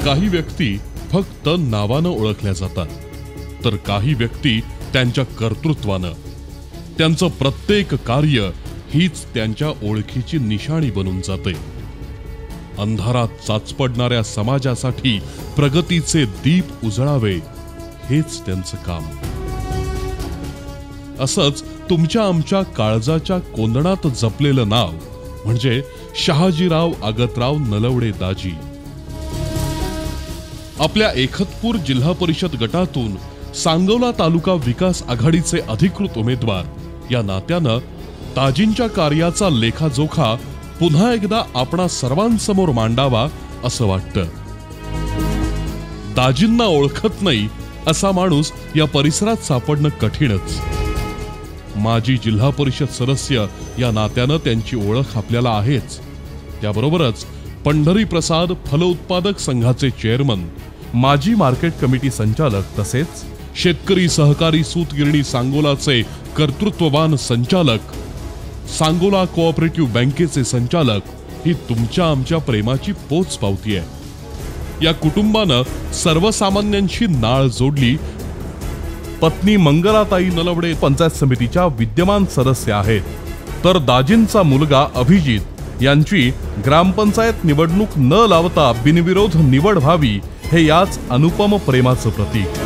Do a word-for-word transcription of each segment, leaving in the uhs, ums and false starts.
काही व्यक्ती फक्त नावानं ओळखल्या जातात, तर काही व्यक्ती त्यांच्या कर्तृत्वानं. त्यांचं प्रत्येक कार्य हीच त्यांच्या ओळखीची निशाणी बनून जाते. अंधारात चाचपडणाऱ्या समाजासाठी प्रगतीचे दीप उजळावे हेच त्यांचं काम. असंच तुमच्या आमच्या काळजाच्या कोंदणात जपलेलं नाव म्हणजे शहाजीराव आगतराव नलवडे दाजी. आपल्या एखतपूर जिल्हा परिषद गटातून सांगोला तालुका विकास आघाडीचे अधिकृत उमेदवार या नात्यानं दाजींच्या कार्याचा लेखाजोखा पुन्हा एकदा आपणा सर्वांसमोर मांडावा असं वाटतं. दाजींना ओळखत नाही असा माणूस या परिसरात सापडणं कठीणच. माजी जिल्हा परिषद सदस्य या नात्यानं त्यांची ओळख आपल्याला आहेच. त्याबरोबरच पंढरी प्रसाद फलोत्पादक संघाचे चेअरमन, माजी मार्केट कमिटी संचालक तसेच शेतकरी सहकारी सूतगिरणी सांगोलाचे कर्तृत्ववान संचालक, सांगोला कोऑपरेटिव्ह बँकेचे संचालक ही तुमच्या आमच्या प्रेमाची पोच पावती आहे. या कुटुंबानं सर्वसामान्यांशी नाळ जोडली. पत्नी मंगलाताई नलवडे पंचायत समितीच्या विद्यमान सदस्य आहेत, तर दाजींचा मुलगा अभिजित यांची ग्रामपंचायत निवडणूक न लावता बिनविरोध निवड व्हावी हे याच अनुपम प्रेमाचं प्रतीक.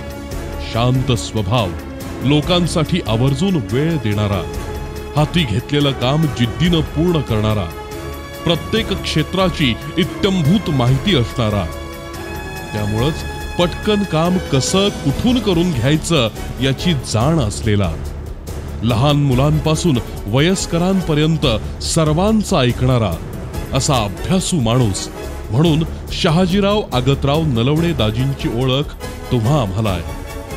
शांत स्वभाव, लोकांसाठी आवर्जून वेळ देणारा, हाती घेतलेलं काम जिद्दीनं पूर्ण करणारा, प्रत्येक क्षेत्राची इत्थंभूत माहिती असणारा, त्यामुळेच पटकन काम कसं कुठून करून घ्यायचं याची जाण असलेला, लहान मुलांपासून वयस्करांपर्यंत सर्वांचा ऐकणारा असा अभ्यासू माणूस म्हणून शहाजीराव आगतराव नलवडे दाजींची ओळख तुम्हा आम्हाला आहे.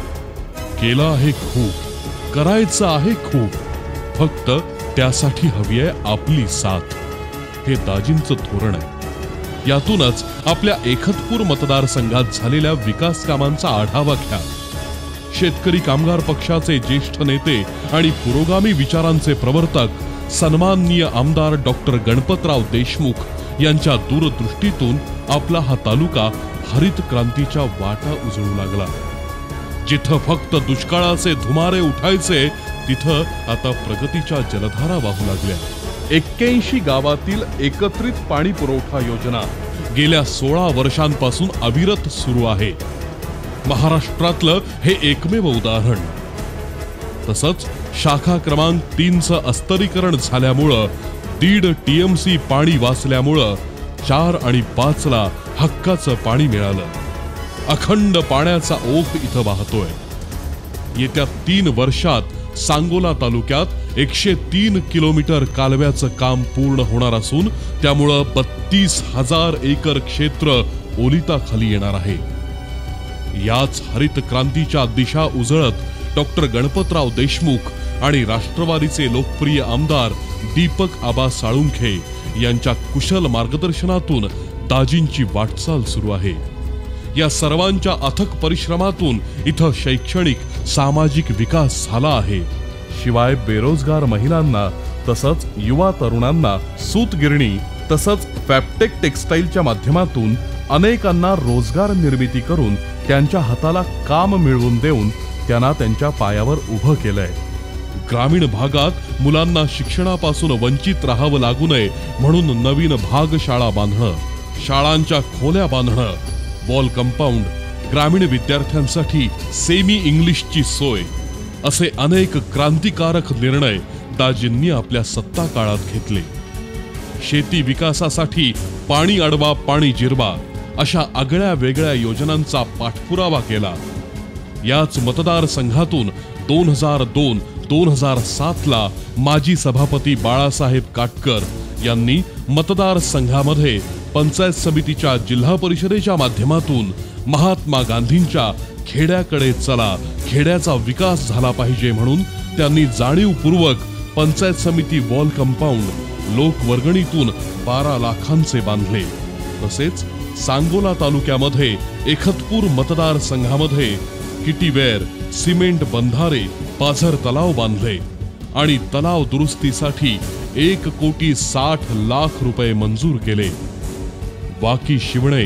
केलं आहे खूप, करायचं आहे खूप, फक्त त्यासाठी हवी आहे आपली साथ. हे दाजींचं धोरण आहे. यातूनच आपल्या एखतपूर मतदारसंघात झालेल्या विकास कामांचा आढावा घ्या. शेतकरी कामगार पक्षाचे ज्येष्ठ नेते आणि पुरोगामी विचारांचे प्रवर्तक सन्माननीय आमदार डॉक्टर गणपतराव देशमुख यांच्या दूरदृष्टीतून आपला हा तालुका हरित क्रांतीच्या वाटा उजळू लागला. जिथं फक्त दुष्काळाचे धुमारे उठायचे तिथं आता प्रगतीच्या जलधारा वाहू लागल्या. एक्क्याऐंशी गावातील एकत्रित पाणी पुरवठा योजना गेल्या सोळा वर्षांपासून अविरत सुरू आहे. महाराष्ट्रातलं हे एकमेव उदाहरण. तसंच शाखा क्रमांक तीनचं अस्तरीकरण झाल्यामुळं दीड टीएमसी पाणी वाचल्यामुळं चार आणि पाचला हक्काचं पाणी मिळालं. अखंड पाण्याचा ओघ इथं वाहतोय. येत्या तीन वर्षात सांगोला तालुक्यात एकशे तीन किलोमीटर कालव्याचं काम पूर्ण होणार असून त्यामुळं बत्तीस हजार एकर क्षेत्र ओलिताखाली येणार आहे. याच हरित क्रांतीच्या दिशा उजळत डॉक्टर गणपतराव देशमुख आणि राष्ट्रवादीचे लोकप्रिय आमदार दीपक आबा साळुंखे यांच्या कुशल मार्गदर्शनातून दाजींची वाटचाल सुरू आहे. या सर्वांच्या अथक परिश्रमातून इथं शैक्षणिक सामाजिक विकास झाला आहे. शिवाय बेरोजगार महिलांना तसंच युवा तरुणांना सूतगिरणी तसंच फॅप्टेक टेक्सटाईलच्या माध्यमातून अनेकांना रोजगार निर्मिती करून त्यांच्या हाताला काम मिळवून देऊन त्यांना त्यांच्या पायावर उभं केलंय. ग्रामीण भागात मुलांना शिक्षणापासून वंचित राहावं लागू नये म्हणून नवीन भागशाळा बांधणं, शाळांच्या खोल्या बांधणं, वॉल कंपाऊंड, ग्रामीण विद्यार्थ्यांसाठी सेमी इंग्लिशची सोय असे अनेक क्रांतिकारक निर्णय दाजींनी आपल्या सत्ता काळात घेतले. शेती विकासासाठी पाणी अडवा पाणी जिरवा अशा आगळ्या वेगळ्या योजनांचा पाठपुरावा केला. याच मतदारसंघातून दोन हजार दोन दोन हजार सात ला माजी सभापती बाळासाहेब काटकर यांनी मतदारसंघामध्ये पंचायत समितीच्या जिल्हा परिषदेच्या माध्यमातून महात्मा गांधींच्या खेड्याकडे चला, खेड्याचा विकास झाला पाहिजे म्हणून त्यांनी जाणीवपूर्वक पंचायत समिती वॉल कंपाऊंड लोकवर्गणीतून बारा लाखांचे बांधले. तसेच सांगोला तालुक्यामध्ये एखतपूर मतदारसंघामध्ये किटीवेर, सिमेंट बंधारे, पाझर तलाव बांधले आणि तलाव दुरुस्तीसाठी एक कोटी साठ लाख रुपये मंजूर केले. वाकी शिवणे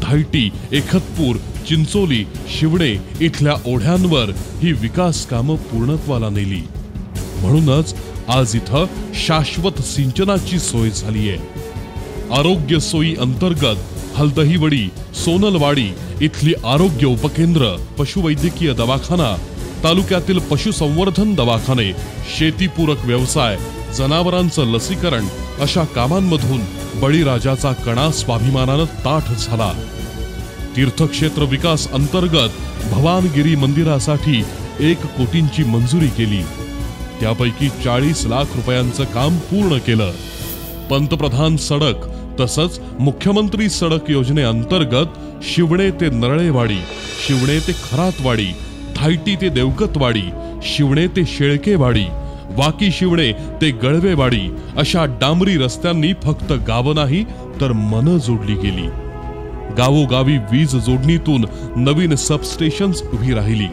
धायटी, एकतपूर, चिंचोली, शिवणे इथल्या ओढ्यांवर ही विकास कामं पूर्णत्वाला नेली. म्हणूनच आज इथं शाश्वत सिंचनाची सोय झाली आहे. आरोग्य सोयी अंतर्गत हलदहीवडी, सोनलवाडी इथली आरोग्य उपकेंद्र, पशुवैद्यकीय दवाखाना, तालुक्यातील पशुसंवर्धन दवाखाने, शेतीपूरक व्यवसाय, जनावरांचं लसीकरण अशा कामांमधून बळीराजाचा कणा स्वाभिमानानं ताठ झाला. तीर्थक्षेत्र विकास अंतर्गत भवानगिरी मंदिरासाठी एक कोटींची मंजुरी केली. त्यापैकी चाळीस लाख रुपयांचं काम पूर्ण केलं. पंतप्रधान सडक तसंच मुख्यमंत्री सडक योजनेअंतर्गत शिवणे ते नरळेवाडी, शिवणे ते खरातवाडी, धायटी ते देवकतवाडी, शिवणे ते शेळकेवाडी, वाकी शिवणे ते गळवेवाडी अशा डांबरी रस्त्यांनी फक्त गावं नाही तर मनं जोडली गेली. गावोगावी वीज जोडणीतून नवीन सबस्टेशन्स उभी राहिली.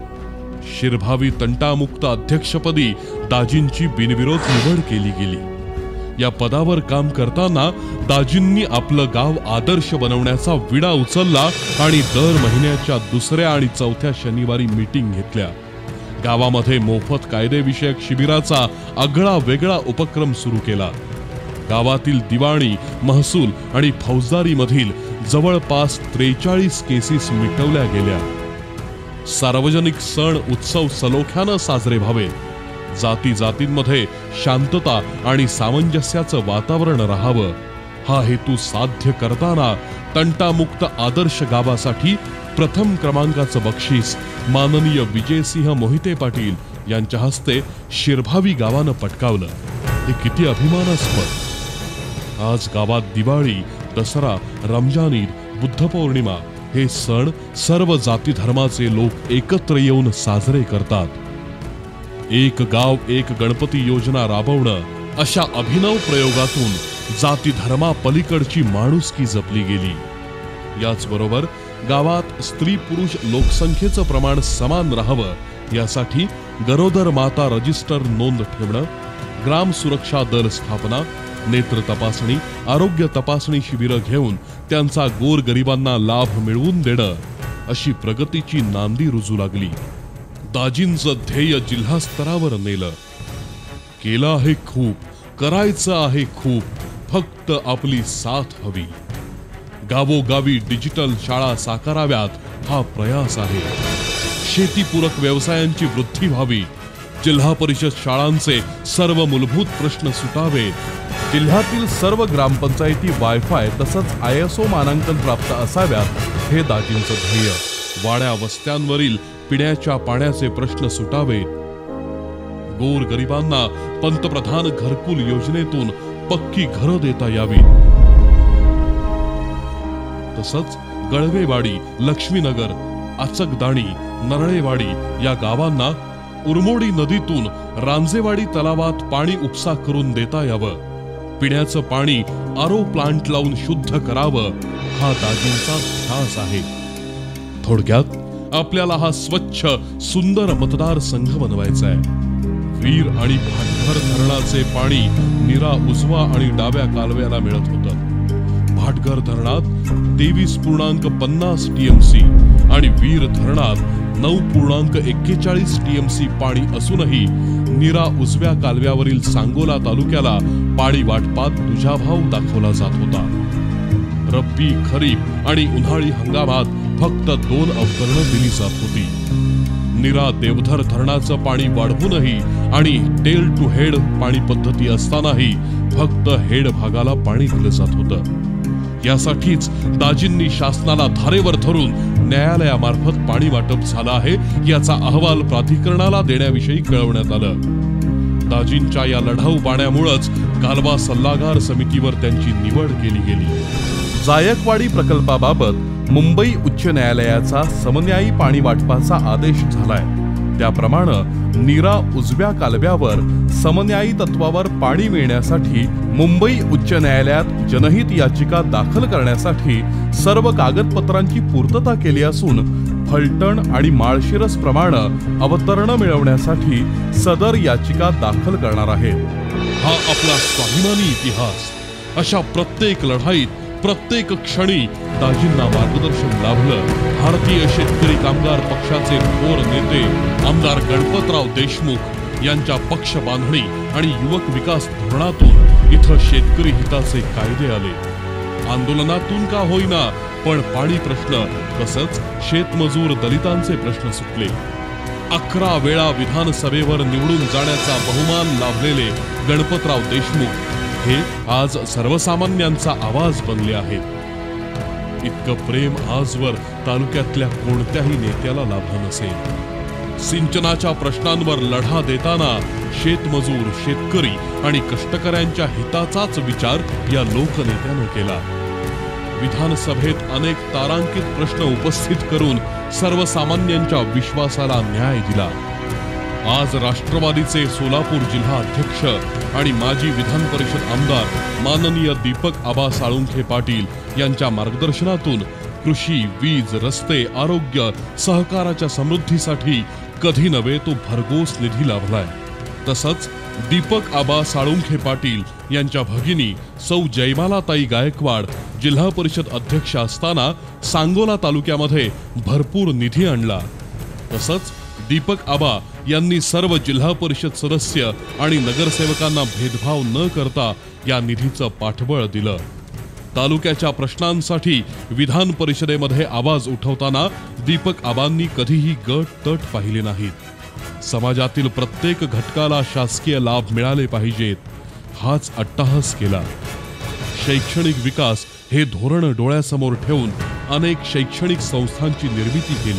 शिरभावी तंटामुक्त अध्यक्षपदी दाजींची बिनविरोध निवड केली गेली. या पदावर काम करताना दाजींनी आपलं गाव आदर्श बनवण्याचा विडा उचलला आणि दर महिन्याच्या दुसऱ्या आणि चौथ्या शनिवारी मीटिंग घेतल्या. गावामध्ये मोफत कायदेविषयक शिबिराचा आगळा वेगळा उपक्रम सुरू केला. गावातील दिवाणी, महसूल आणि फौजदारी मधील जवळपास त्रेचाळीस केसेस मिटवल्या गेल्या. सार्वजनिक सण उत्सव सलोख्यानं साजरे व्हावे, जाती जातींमध्ये शांतता आणि सामंजस्याचं वातावरण राहावं हा हेतू साध्य करताना तंटामुक्त आदर्श गावासाठी प्रथम क्रमांकाचं बक्षीस माननीय विजयसिंह मोहिते पाटील यांच्या हस्ते शिरभावी गावानं पटकावलं. हे किती अभिमानास्पद. आज गावात दिवाळी, दसरा, रमजान ईद, बुद्ध पौर्णिमा हे सण सर्व जाती धर्माचे लोक एकत्र येऊन साजरे करतात. एक गाव एक गणपती योजना राबवणं अशा अभिनव प्रयोगातून जाती धर्मा पलीकडची माणुसकी जपली गेली. याचबरोबर गावात स्त्री पुरुष लोकसंख्येचं प्रमाण समान राहावं यासाठी गरोदर माता रजिस्टर नोंद ठेवणं, ग्राम सुरक्षा दल स्थापना, नेत्र तपासणी, आरोग्य तपासणी शिबिरं घेऊन त्यांचा गोरगरिबांना लाभ मिळवून देणं अशी प्रगतीची नांदी रुजू लागली. दाजींचं ध्येय जिल्हा स्तरावर नेलं. केलं आहे खूप, करायचं आहे खूप, फक्त आपली साथ हवी. गावोगावी डिजिटल शाळा साकाराव्यात हा प्रयास आहे. शेतीपूरक व्यवसायांची वृद्धी व्हावी, जिल्हा परिषद शाळांचे सर्व मूलभूत प्रश्न सुटावे, जिल्ह्यातील सर्व ग्रामपंचायती वायफाय तसंच आय एस ओ मानांकन प्राप्त असाव्यात हे दाजींचं ध्येय. वाड्या वस्त्यांवरील पिण्याच्या पाण्याचे प्रश्न सुटावे, गोरगरिबांना पंतप्रधान घरकुल योजनेतून पक्की घरं देता यावीत. तसंच गळवेवाडी, लक्ष्मीनगर, आचकदाणी, नरळेवाडी या गावांना उरमोडी नदीतून रांजेवाडी तलावात पाणी उपसा करून देता यावं. पिण्याचं पाणी आरो प्लांट लावून शुद्ध करावं हा दाजींचा ध्यास आहे. थोडक्यात आपल्याला हा स्वच्छ सुंदर मतदारसंघ बनवायचा आहे. वीर आणि भाटघर धरणाचे पाणी नीरा उजवा आणि डाव्या कालव्याला मिळत होतं. भाटघर धरणात तेवीस पूर्णांक पन्नास टीएमसी आणि वीर धरणात नऊ पूर्णांक एक्केचाळीस टीएमसी पाणी असूनही नीरा उजव्या कालव्यावरील सांगोला तालुक्याला पाणी वाटपात दुजाभाव दाखवला जात होता. रब्बी, खरीप आणि उन्हाळी हंगामात फक्त दोन अवतरणं दिली जात होती. नीरा देवधर धरणाचं पाणी वाढवूनही आणि टेल टू हेड पाणी पद्धती असतानाही फक्त हेड भागाला पाणी दिलं जात होतं. यासाठीच दाजींनी शासनाला धारेवर धरून न्यायालयामार्फत पाणी वाटप झालं आहे याचा अहवाल प्राधिकरणाला देण्याविषयी कळवण्यात आलं. दाजींच्या या लढाऊ बाण्यामुळेच कालवा सल्लागार समितीवर त्यांची निवड केली गेली. जायकवाडी प्रकल्पाबाबत मुंबई उच्च न्यायालयाचा समन्यायी पाणी वाटपाचा आदेश झालाय. त्याप्रमाणे नीरा उजव्या कालव्यावर समन्यायी तत्वावर पाणी मिळण्यासाठी मुंबई उच्च न्यायालयात जनहित याचिका दाखल करण्यासाठी सर्व कागदपत्रांची पूर्तता केली असून फलटण आणि माळशिरस प्रमाणे अवतरण मिळवण्यासाठी सदर याचिका दाखल करणार आहे. हा आपला स्वाभिमानी इतिहास. अशा प्रत्येक लढाईत प्रत्येक क्षणी दाजींना मार्गदर्शन लाभलं. भारतीय शेतकरी कामगार पक्षाचे थोर नेते आमदार गणपतराव देशमुख यांच्या पक्ष बांधणी आणि युवक विकास धोरणातून इथं शेतकरी हिताचे कायदे आले. आंदोलनातून का होईना पण पाणी प्रश्न तसंच शेतमजूर दलितांचे प्रश्न सुटले. अकरा वेळा विधानसभेवर निवडून जाण्याचा बहुमान लाभलेले गणपतराव देशमुख हे आज सर्वसामान्यांचा आवाज बनले आहेत. इतकं प्रेम आजवर तालुक्यातल्या कोणत्याही नेत्याला लाभलं नसेल. सिंचनाच्या प्रश्नांवर लढा देताना शेतमजूर, शेतकरी आणि कष्टकऱ्यांच्या हिताचाच विचार या लोकनेत्यानं केला. विधानसभेत अनेक तारांकित प्रश्न उपस्थित करून सर्वसामान्यांच्या विश्वासाला न्याय दिला. आज राष्ट्रवादीचे सोलापूर जिल्हा अध्यक्ष आणि माजी विधान परिषद आमदार माननीय दीपक आबा साळुंखे पाटील यांच्या मार्गदर्शनातून कृषी, वीज, रस्ते, आरोग्य, सहकाराच्या समृद्धीसाठी कधी नव्हे तो भरघोस निधी लाभलाय. तसंच दीपक आबा साळुंखे पाटील यांच्या भगिनी सौ जयमालाताई गायकवाड जिल्हा परिषद अध्यक्ष असताना सांगोला तालुक्यामध्ये भरपूर निधी आणला. तसंच दीपक आबा यांनी सर्व जिल्हा परिषद सदस्य आणि नगरसेवकांना भेदभाव न करता या निधीचं पाठबळ दिलं. तालुक्याच्या प्रश्नांसाठी विधान परिषदेमध्ये आवाज उठवताना दीपक आबांनी कधीही गट तट पाहिले नाहीत. समाजातील प्रत्येक घटकाला शासकीय लाभ मिळाले पाहिजेत हाच अट्टाहास केला. शैक्षणिक विकास हे धोरण डोळ्यासमोर ठेवून अनेक शैक्षणिक संस्थांची निर्मिती केली.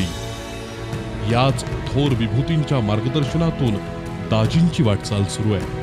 याच थोर विभूतींच्या मार्गदर्शनातून दाजींची वाटचाल सुरू आहे.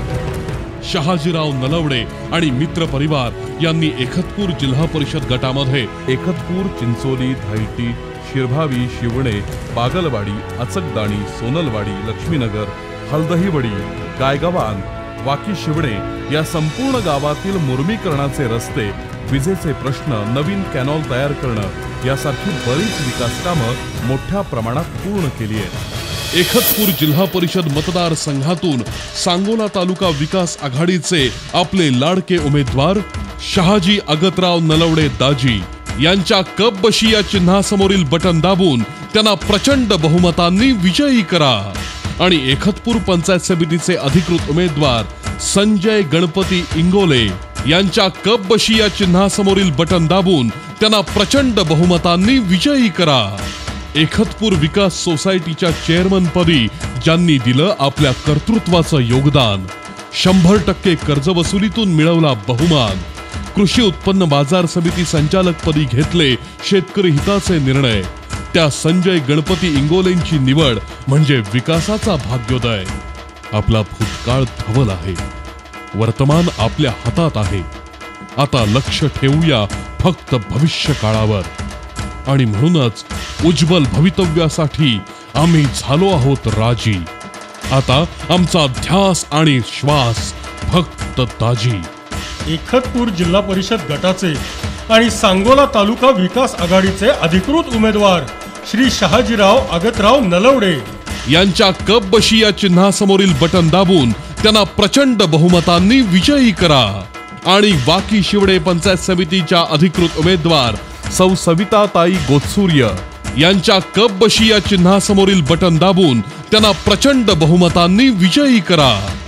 शहाजीराव नलवडे आणि मित्र परिवार यांनी एकतपूर जिल्हा परिषद गटामध्ये एकतपूर, चिंचोली, धायटी, शिरभावी, शिवणे, बागलवाडी, अचकदाणी, सोनलवाडी, लक्ष्मीनगर, हलदहीवडी, गायगवान, वाकी शिवणे या संपूर्ण गावातील मुर्मीकरणाचे रस्ते, विजेचे प्रश्न, नवीन कॅनॉल तयार करणं यासारखी बरीच विकास कामं मोठ्या प्रमाणात पूर्ण केली आहेत. एकतपूर जिल्हा परिषद मतदारसंघातून सांगोला तालुका विकास आघाडीचे आपले लाडके उमेदवार शहाजी अगतराव नलवडे दाजी यांच्या कप बशी या चिन्हासमोरील बटन दाबून त्यांना प्रचंड बहुमतांनी विजयी करा आणि एकतपूर पंचायत समितीचे अधिकृत उमेदवार संजय गणपती इंगोले यांच्या कप बशी या चिन्हासमोरील बटन दाबून त्यांना प्रचंड बहुमतांनी विजयी करा. एकतपूर विकास सोसायटीच्या चेअरमन पदी ज्यांनी दिलं आपल्या कर्तृत्वाचं योगदान, शंभर टक्के कर्जवसुलीतून मिळवला बहुमान, कृषी उत्पन्न बाजार समिती संचालक पदी घेतले शेतकरी हिताचे निर्णय, त्या संजय गणपती इंगोलेंची निवड म्हणजे विकासाचा भाग्योदय. आपला भूतकाळ धवल आहे, वर्तमान आपल्या हातात आहे. आता लक्ष ठेवूया फक्त भविष्य काळावर आणि म्हणूनच उज्ज्वल भवितव्यासाठी आम्ही झालो आहोत राजी. आता आमचा ध्यास आणि श्वास फक्त दाजी. एकतपूर जिल्हा परिषद गटाचे आणि सांगोला तालुका विकास आघाडीचे अधिकृत उमेदवार श्री शहाजीराव अगतराव नलवडे यांच्या कप बशी या चिन्हासमोरील बटन दाबून त्यांना प्रचंड बहुमतांनी विजयी करा आणि वाकी शिवडे पंचायत समितीच्या अधिकृत उमेदवार सौ सविताताई गोत्सूर्य यांच्या कप बशी या चिन्हासमोरील बटन दाबून त्यांना प्रचंड बहुमतांनी विजयी करा.